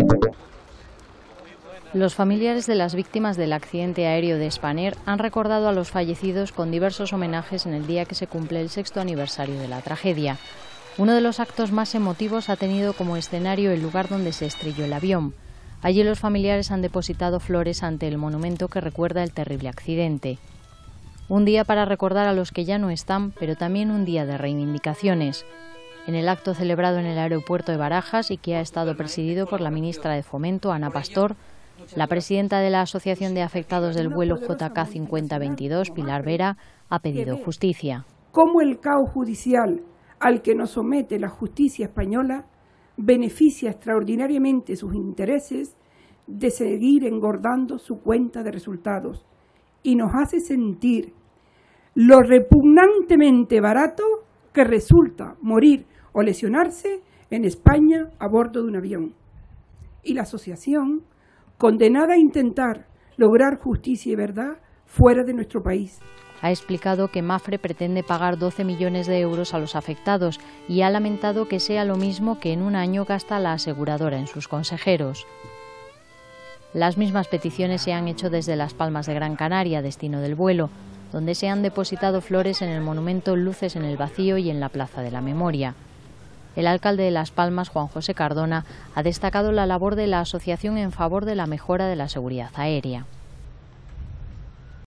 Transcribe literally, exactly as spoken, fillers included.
Los familiares de las víctimas del accidente aéreo de Spanair han recordado a los fallecidos con diversos homenajes en el día que se cumple el sexto aniversario de la tragedia. Uno de los actos más emotivos ha tenido como escenario el lugar donde se estrelló el avión. Allí los familiares han depositado flores ante el monumento que recuerda el terrible accidente. Un día para recordar a los que ya no están, pero también un día de reivindicaciones. En el acto celebrado en el aeropuerto de Barajas y que ha estado presidido por la ministra de Fomento, Ana Pastor, la presidenta de la Asociación de Afectados del vuelo J K cincuenta veintidós, Pilar Vera, ha pedido justicia. Cómo el caos judicial al que nos somete la justicia española beneficia extraordinariamente sus intereses de seguir engordando su cuenta de resultados y nos hace sentir lo repugnantemente barato que resulta morir o lesionarse en España a bordo de un avión. Y la asociación, condenada a intentar lograr justicia y verdad fuera de nuestro país. Ha explicado que Mafre pretende pagar doce millones de euros a los afectados y ha lamentado que sea lo mismo que en un año gasta la aseguradora en sus consejeros. Las mismas peticiones se han hecho desde Las Palmas de Gran Canaria, destino del vuelo, donde se han depositado flores en el monumento Luces en el Vacío y en la Plaza de la Memoria. El alcalde de Las Palmas, Juan José Cardona, ha destacado la labor de la asociación en favor de la mejora de la seguridad aérea.